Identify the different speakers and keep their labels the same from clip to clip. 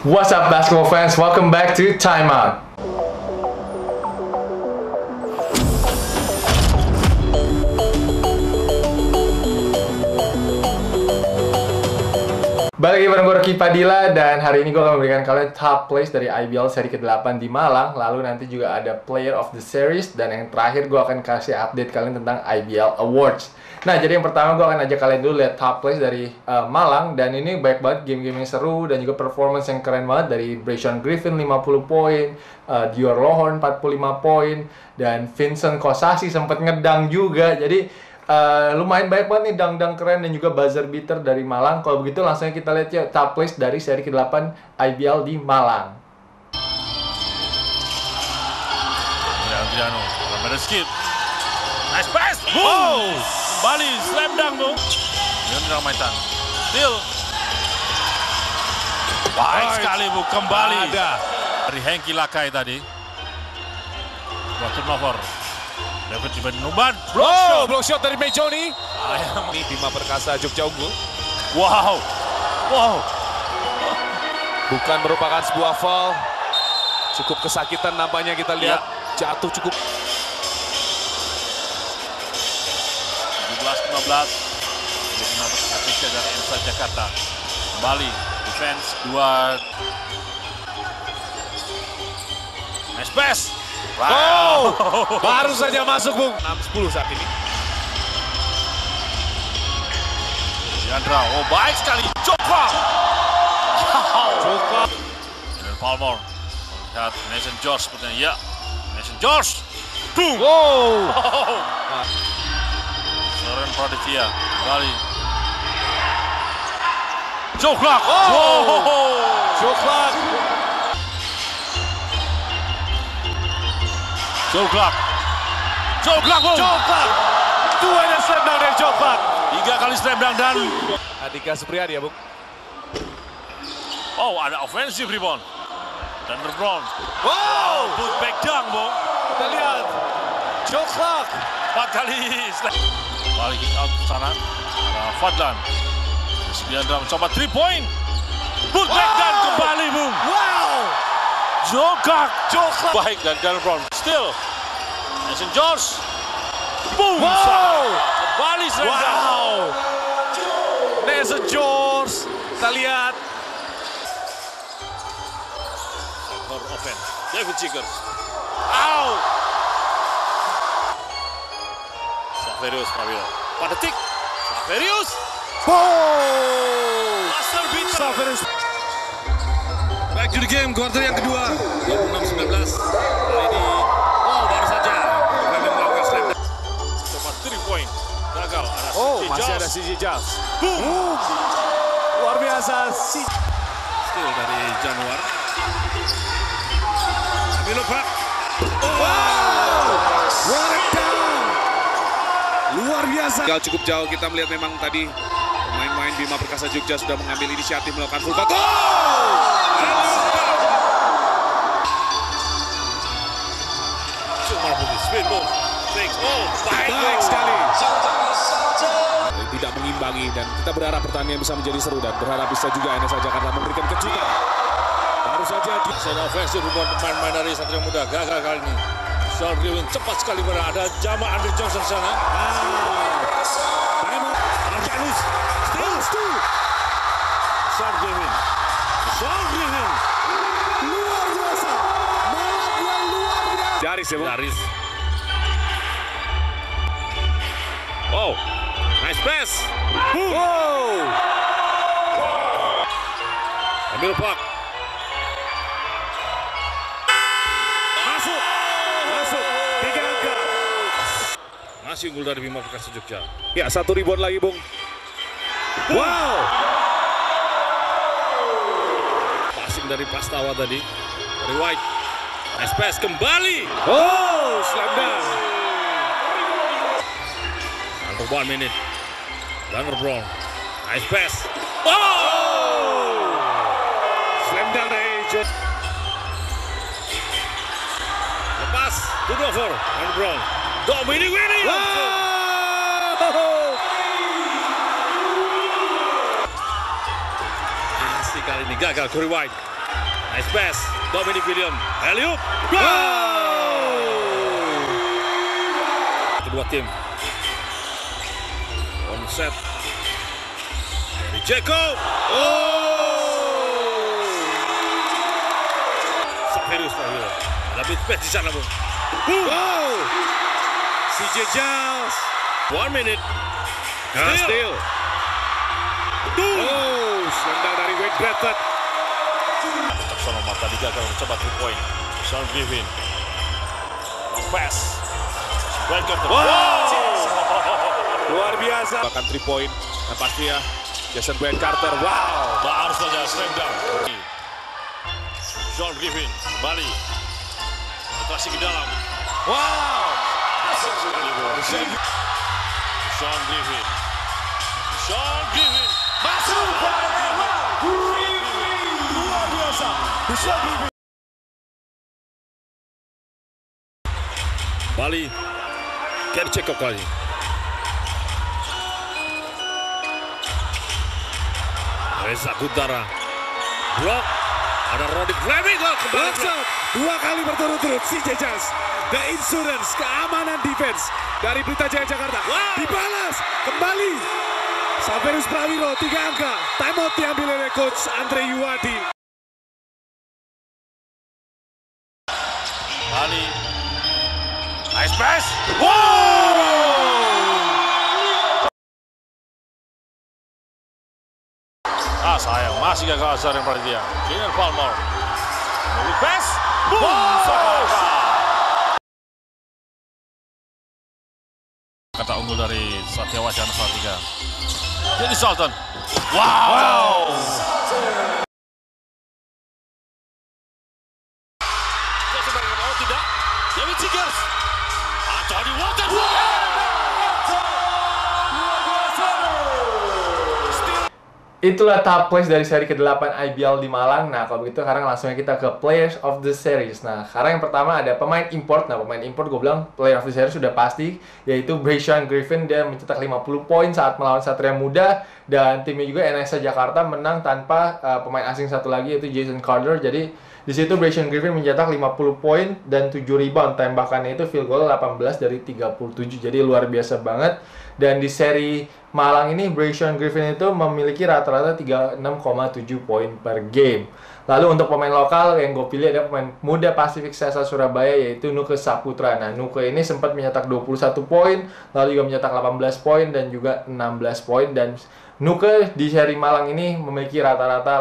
Speaker 1: What's up basketball fans, welcome back to Timeout. Balik lagi bareng gue Rocky Padilla, dan hari ini gue akan memberikan kalian top plays dari IBL seri ke-8 di Malang. Lalu nanti juga ada player of the series, dan yang terakhir gue akan kasih update kalian tentang IBL Awards. Nah, jadi yang pertama gue akan ajak kalian dulu lihat top plays dari Malang. Dan ini banyak banget game-game yang seru dan juga performance yang keren banget. Dari Brayshon Griffin 50 poin, Dior Lohorn 45 poin, dan Vincent Kosasi sempat ngedang juga. Jadi lumayan banyak banget nih dang-dang keren dan juga buzzer beater dari Malang. Kalau begitu langsung kita lihat ya top plays dari seri ke-8 IBL di Malang.
Speaker 2: Adriano, skip. Nice pass. Boom. Kembali slam dunk, Bung. Dia Maitan. Steal. Baik sekali, Bu. Kembali. Ada. Dari Hengki Lakai tadi. Buat turnover. David Jiban Nuban.
Speaker 3: Block shot dari Mejoni. Ini Bima Perkasa Jogja unggul.
Speaker 2: Wow.
Speaker 3: Bukan merupakan sebuah foul. Cukup kesakitan nampaknya kita lihat. Jatuh cukup.
Speaker 2: 17-15. Bima Perkasa dari Ensa Jakarta. Kembali. Defense 2. Nice pass.
Speaker 3: Wow. Baru saja masuk, Bung. 6-10 saat ini.
Speaker 2: Diandra, baik sekali. Jokla.
Speaker 3: Jokla.
Speaker 2: Dan Palmer. Lihat Mason George sepertinya. Ya. Mason George. Boom.
Speaker 3: Wow.
Speaker 2: Soren Praditya. Kembali. Jokla.
Speaker 3: Jokla.
Speaker 2: Joglak, Bung.
Speaker 3: Joglak. Duanya slam dunk dari Joglak.
Speaker 2: 3 kali slam dunk dan
Speaker 3: Andika Supriyadi ya, Bung.
Speaker 2: ada offensive rebound. Dan LeBron.
Speaker 3: Wow.
Speaker 2: Put back dunk, Bung.
Speaker 3: Kita lihat. Joglak.
Speaker 2: 4 kali slam. Balik kick out ke sana. Fadlan. Sebiandra mencoba 3 point. Put back dunk kembali, Bung.
Speaker 3: Wow.
Speaker 2: Joglak.
Speaker 3: Joglak.
Speaker 2: Baik dan LeBron. Still. Mason George. Boom.
Speaker 3: Wow.
Speaker 2: Kembali slam dunk.
Speaker 3: Wow. Mason George. Kita lihat.
Speaker 2: Sektor offense. David Jiggers. Saverius Pabilo. 4 detik. Saverius.
Speaker 3: Wow.
Speaker 2: Master beater.
Speaker 3: Saverius.
Speaker 2: Back to the game, kuarter yang kedua. 26-19. Kali ini, baru saja berani melakukan slam dunk. Coba 3 point. Gagal. Ada
Speaker 3: Masih ada CJ Giles.
Speaker 2: Boom.
Speaker 3: Luar biasa.
Speaker 2: Steal dari Januar. Amilo Pak.
Speaker 3: What a dunk. Luar biasa.
Speaker 4: Cukup jauh, kita melihat memang tadi pemain-pemain Bima Perkasa Jogja sudah mengambil inisiatif melakukan full court.
Speaker 3: Baik sekali. Tidak mengimbangi, dan kita berharap pertandingan bisa menjadi seru, dan berharap bisa juga NSA Jakarta memberikan kejutan. Baru saja di
Speaker 2: Sana offensive rebound pemain dari Satria Muda gagal kali ini. Sean Riwin cepat sekali ada Jama Andre Johnson sana. Arjanus. Steal. Sean Riwin.
Speaker 3: luar biasa. Malam yang luar biasa.
Speaker 4: Jaris ya, Bung.
Speaker 2: Jaris.
Speaker 4: Nice pass.
Speaker 3: Wow.
Speaker 4: Ambil Pak.
Speaker 3: Masuk. 3 angka.
Speaker 2: Masih unggul dari Bima Perkasa Jogja.
Speaker 4: Ya, 1 rebound lagi, Bung.
Speaker 3: Wow.
Speaker 2: Passing dari Prastawa tadi. Dari White. Nice pass kembali.
Speaker 3: Slam dunk.
Speaker 2: Untuk 1 minute. Dan LeBron. Nice pass.
Speaker 4: Slam dunk dari Jot.
Speaker 2: Lepas. Turnover. Dan LeBron. Dominic Williams. Kali ini gagal Corey White. Nice pass, Dominic William. Alley-oop. Goal! Kedua tim. On set. Dari Jacob. Saverius Prawiro. Ada big pass di sana, Bung.
Speaker 4: Wow! CJ Giles.
Speaker 2: 1 minute.
Speaker 4: Steal. Sendang dari Wade Bradford.
Speaker 2: Sono Mata digagal mencoba 3 point. Sean Griffin. Long pass. Wade Carter.
Speaker 4: Luar biasa. Bahkan 3 point. Dan pastinya Jason Wade Carter. Wow.
Speaker 2: Baru saja slam dunk. Sean Griffin kembali. Penetrasi ke dalam.
Speaker 4: Wow.
Speaker 2: Sean Griffin. Sean Griffin.
Speaker 4: Masuk. Luar biasa. Sean Griffin.
Speaker 2: Bali. Gary Jacob kali. Reza Guntara. Block. Ada Roddy Fleming. Kembali.
Speaker 4: 2 kali berturut-turut CJ Giles. The Insurance, keamanan defense dari Pelita Jaya Jakarta. Dibalas kembali. Saverius Prawiro 3 angka. Timeout diambil oleh coach Andre Yuwadi.
Speaker 2: Bali. Nice pass. Sayang, masih gagal Zarian Praditya. Junior Palmer. Moving pass. Kata unggul dari Satya Wacana Salatiga. Jadi Sultan. Wow. Oh tidak. David Tigers. Anthony Walker.
Speaker 1: Itulah top place dari seri ke-8 IBL di Malang. Nah, kalau begitu sekarang langsung kita ke Players of the Series. Nah, sekarang yang pertama ada pemain import. Nah, pemain import gue bilang Player of the Series sudah pasti, yaitu Sean Griffin. Dia mencetak 50 poin saat melawan Satria Muda. Dan timnya juga NSA Jakarta menang tanpa pemain asing satu lagi, yaitu Jason Carter. Jadi, di situ Sean Griffin mencetak 50 poin dan 7 rebound. Tembakannya itu field goal 18 dari 37. Jadi, luar biasa banget. Dan di seri Malang ini, Sean Griffin itu memiliki rata-rata 36,7 poin per game. Lalu untuk pemain lokal yang gue pilih ada pemain muda Pasifik Sesa Surabaya, yaitu Nuke Saputra. Nah, Nuke ini sempat mencetak 21 poin, lalu juga mencetak 18 poin dan juga 16 poin. Dan Nuke di seri Malang ini memiliki rata-rata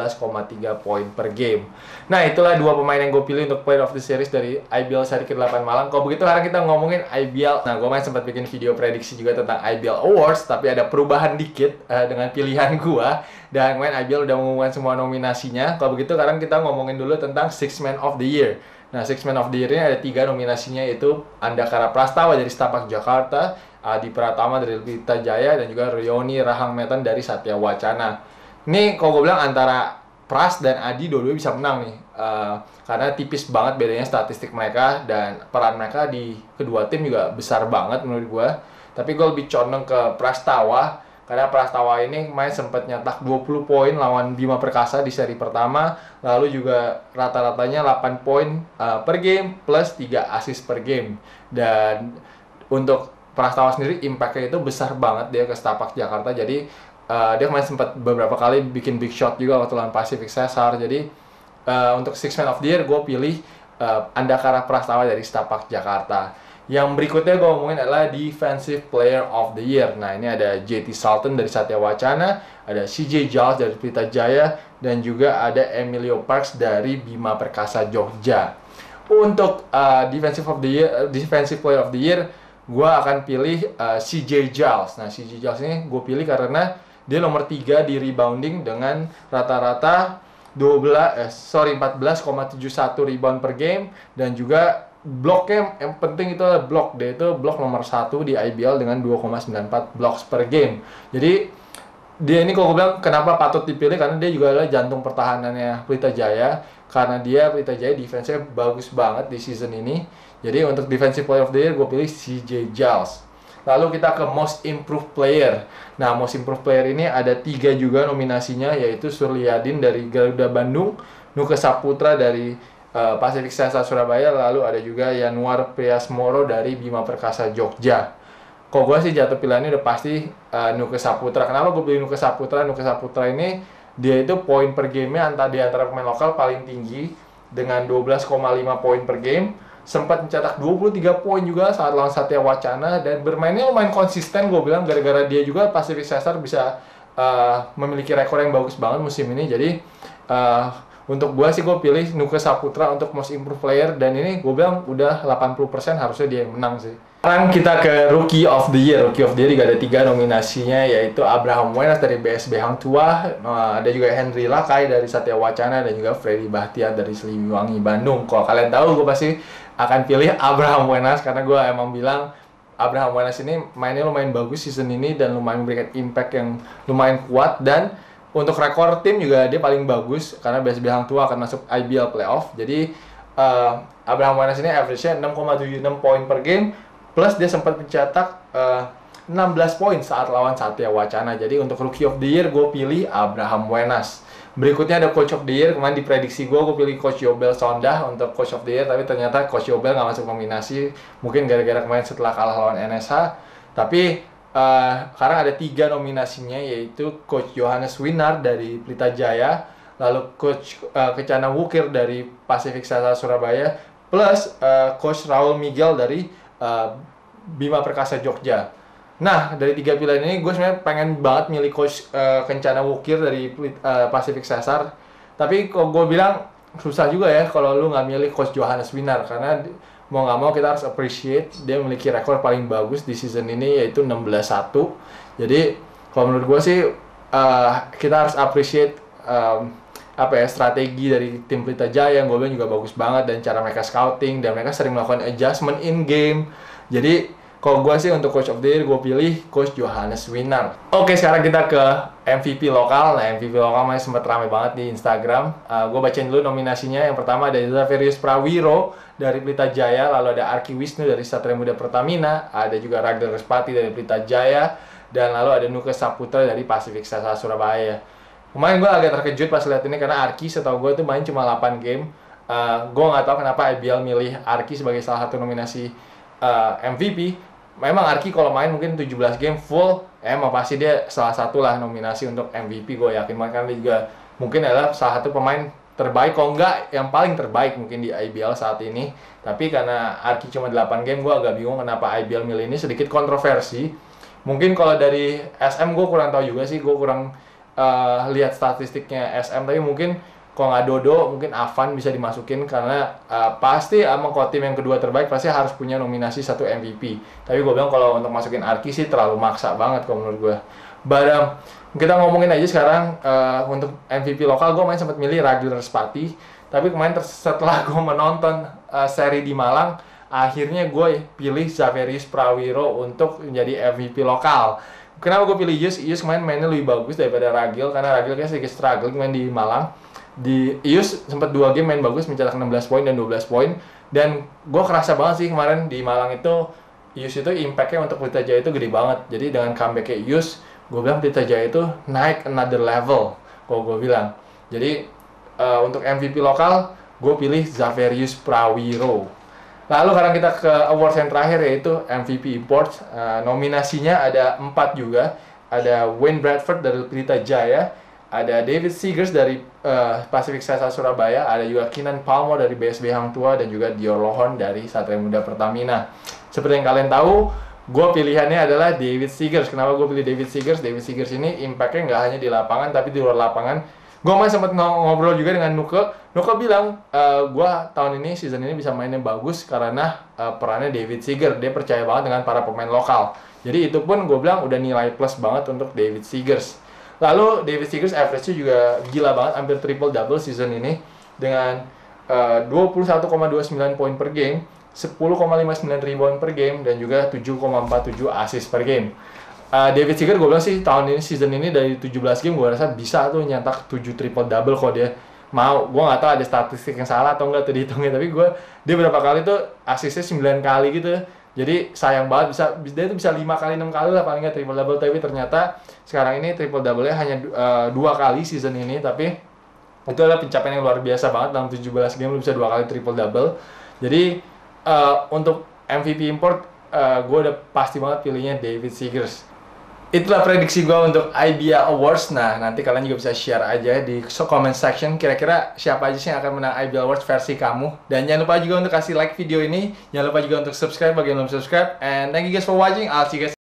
Speaker 1: 18,3 poin per game. Nah, itulah dua pemain yang gue pilih untuk Player of the Series dari IBL seri ke-8 Malang. Kalau begitu sekarang kita ngomongin IBL. Nah, gue sempat bikin video prediksi juga tentang IBL Awards, tapi ada perubahan dikit dengan pilihan gue. Dan IBL udah mengumumkan semua nominasinya. Kalau begitu sekarang kita ngomongin dulu tentang Six Man of the Year. Nah, Six Man of the Year ini ada 3 nominasinya, yaitu Andakara Prastawa dari Setapak Jakarta, Adi Pratama dari Pelita Jaya, dan juga Rioni Rahangmetan dari Satya Wacana. Ini kalau gue bilang antara Pras dan Adi dua-duanya bisa menang nih, karena tipis banget bedanya statistik mereka, dan peran mereka di kedua tim juga besar banget menurut gue. Tapi gue lebih condong ke Prastawa, karena Prastawa ini main sempat nyetak 20 poin lawan Bima Perkasa di seri pertama, lalu juga rata-ratanya 8 poin per game plus 3 assist per game. Dan untuk Prastawa sendiri impact-nya itu besar banget dia ke Setapak Jakarta. Jadi dia kemarin sempat beberapa kali bikin big shot juga waktu lawan Pacific Cesar. Jadi untuk Six Man of the Year gue pilih Andakara Prastawa dari Setapak Jakarta. Yang berikutnya gue ngomongin adalah Defensive Player of the Year. Nah, ini ada JT Sultan dari Satya Wacana, ada CJ Giles dari Pelita Jaya, dan juga ada Emilio Parks dari Bima Perkasa Jogja. Untuk Defensive Player of the Year, gue akan pilih CJ Giles. Nah, CJ Giles ini gue pilih karena dia nomor 3 di rebounding dengan rata-rata 14,71 rebound per game, dan juga bloknya yang penting itu adalah blok. Dia itu blok nomor 1 di IBL dengan 2,94 blocks per game. Jadi dia ini kalau gue bilang kenapa patut dipilih, karena dia juga adalah jantung pertahanannya Pelita Jaya, karena dia Pelita Jaya defense-nya bagus banget di season ini. Jadi untuk Defensive Player of the Year gue pilih CJ Giles. Lalu kita ke Most Improved Player. Nah, Most Improved Player ini ada 3 juga nominasinya, yaitu Suryadin dari Garuda Bandung, Nuke Saputra dari Pasifik Celsa Surabaya, lalu ada juga Yanuar Priasmoro dari Bima Perkasa Jogja. Kok gue sih jatuh pilihannya udah pasti Nuke Saputra. Kenapa gue pilih Nuke Saputra? Nuke Saputra ini dia itu poin per game-nya di antara pemain lokal paling tinggi dengan 12,5 poin per game. Sempat mencetak 23 poin juga saat lawan Satya Wacana, dan bermainnya lumayan konsisten gue bilang, gara-gara dia juga Pacific Celsa bisa memiliki rekor yang bagus banget musim ini. Jadi untuk gue sih gue pilih Nuke Saputra untuk Most Improved Player, dan ini gue bilang udah 80% harusnya dia yang menang sih. Sekarang kita ke Rookie of the Year. Rookie of the Year juga ada 3 nominasinya, yaitu Abraham Wenas dari BSB Hang Tuah, ada juga Henry Lakai dari Satya Wacana, dan juga Freddy Bahtiar dari Siliwangi Bandung. Kalau kalian tahu, gue pasti akan pilih Abraham Wenas, karena gue emang bilang Abraham Wenas ini mainnya lumayan bagus season ini dan lumayan memberikan impact yang lumayan kuat, dan untuk rekor tim juga dia paling bagus karena BSB Hang Tuah akan masuk IBL playoff. Jadi Abraham Wenas ini average-nya 6,76 poin per game, plus dia sempat mencetak 16 poin saat lawan Satya Wacana. Jadi untuk Rookie of the Year gue pilih Abraham Wenas. Berikutnya ada Coach of the Year. Kemarin diprediksi gue pilih Coach Yobel Sondah untuk Coach of the Year, tapi ternyata Coach Yobel nggak masuk nominasi, mungkin gara-gara kemarin setelah kalah lawan NSH. Tapi sekarang ada 3 nominasinya, yaitu Coach Johannes Winar dari Pelita Jaya, lalu Coach Kencana Wukir dari Pasifik Celsa Surabaya, plus Coach Raul Miguel dari Bima Perkasa Jogja. Nah, dari 3 pilihan ini gue sebenarnya pengen banget milih Coach Kencana Wukir dari Pasifik Celsa, tapi kok gue bilang susah juga ya kalau lu nggak milih Coach Johannes Winar, karena mau nggak mau kita harus appreciate dia memiliki rekor paling bagus di season ini, yaitu 16-1. Jadi kalau menurut gue sih kita harus appreciate strategi dari tim Pelita Jaya yang gue bilang juga bagus banget, dan cara mereka scouting, dan mereka sering melakukan adjustment in game. Jadi kalau gue sih untuk Coach of the Year gue pilih Coach Johannes Winar. Oke, sekarang kita ke MVP lokal. Nah, MVP lokal masih sempat ramai banget di Instagram. Gue bacain dulu nominasinya. Yang pertama ada Zaverius Prawiro dari Pelita Jaya, lalu ada Arki Wisnu dari Satria Muda Pertamina, ada juga Ragil Respati dari Pelita Jaya, dan lalu ada Nuke Saputra dari Pasifik Celsa Surabaya. Kemarin gue agak terkejut pas lihat ini, karena Arki setahu gue itu main cuma 8 game. Gue nggak tahu kenapa IBL milih Arki sebagai salah satu nominasi MVP. Memang Arki kalau main mungkin 17 game full, emang pasti dia salah satu lah nominasi untuk MVP, gue yakin banget, karena dia juga mungkin adalah salah satu pemain terbaik, kalau enggak yang paling terbaik mungkin di IBL saat ini. Tapi karena Arki cuma 8 game, gue agak bingung kenapa IBL milih ini, sedikit kontroversi. Mungkin kalau dari SM gue kurang tahu juga sih, gue kurang lihat statistiknya SM, tapi mungkin kalau nggak Dodo, mungkin Avan bisa dimasukin, karena pasti emang kalau tim yang kedua terbaik pasti harus punya nominasi 1 MVP. Tapi gue bilang kalau untuk masukin Arki sih terlalu maksa banget kalau menurut gue. Badam, kita ngomongin aja sekarang untuk MVP lokal. Gue main sempat milih Ragil Respati, tapi kemarin setelah gue menonton seri di Malang, akhirnya gue pilih Zaverius Prawiro untuk menjadi MVP lokal. Kenapa gue pilih Ius? Ius kemarin mainnya lebih bagus daripada Ragil, karena Ragil kayaknya sedikit struggle main di Malang. Di Ius sempat 2 game main bagus, mencetak 16 poin dan 12 poin. Dan gue kerasa banget sih kemarin di Malang itu, Ius itu impact-nya untuk Pelita Jaya itu gede banget. Jadi dengan comeback-nya Ius, gue bilang Pelita Jaya itu naik another level, kalau gue bilang. Jadi untuk MVP lokal, gue pilih Zaverius Prawiro. Lalu sekarang kita ke awards yang terakhir, yaitu MVP Imports. Nominasinya ada 4 juga. Ada Wayne Bradford dari Pelita Jaya, ada David Seegers dari Pasifik Celsa Surabaya, ada juga Kinan Palmo dari BSB Hang Tuah, dan juga Dior Lohon dari Satria Muda Pertamina. Seperti yang kalian tahu, gue pilihannya adalah David Seegers. Kenapa gue pilih David Seegers? David Seegers ini impact-nya nggak hanya di lapangan, tapi di luar lapangan. Gue masih sempat ngobrol juga dengan Nuke. Nuke bilang, gue tahun ini, season ini bisa mainnya bagus karena perannya David Seegers. Dia percaya banget dengan para pemain lokal. Jadi itu pun gue bilang udah nilai plus banget untuk David Seegers. Lalu David Seegers average-nya juga gila banget, hampir triple-double season ini, dengan 21,29 poin per game, 10,59 rebound per game, dan juga 7,47 assist per game. David Seegers gue bilang sih tahun ini, season ini dari 17 game gue rasa bisa tuh nyetak 7 triple-double kalau dia mau. Gue nggak tahu ada statistik yang salah atau nggak tuh dihitungnya, tapi dia berapa kali tuh assist-nya 9 kali gitu. Jadi sayang banget, dia itu bisa 5 kali 6 kali lah paling nggak triple double, tapi ternyata sekarang ini triple double-nya hanya 2 kali season ini. Tapi Itu adalah pencapaian yang luar biasa banget. Dalam 17 game lu bisa 2 kali triple double. Jadi untuk MVP import gue udah pasti banget pilihnya David Seegers. Itulah prediksi gue untuk IBL Awards. Nah, nanti kalian juga bisa share aja di comment section kira-kira siapa aja sih yang akan menang IBL Awards versi kamu. Dan jangan lupa juga untuk kasih like video ini. Jangan lupa juga untuk subscribe bagi yang belum subscribe. And thank you guys for watching. I'll see you guys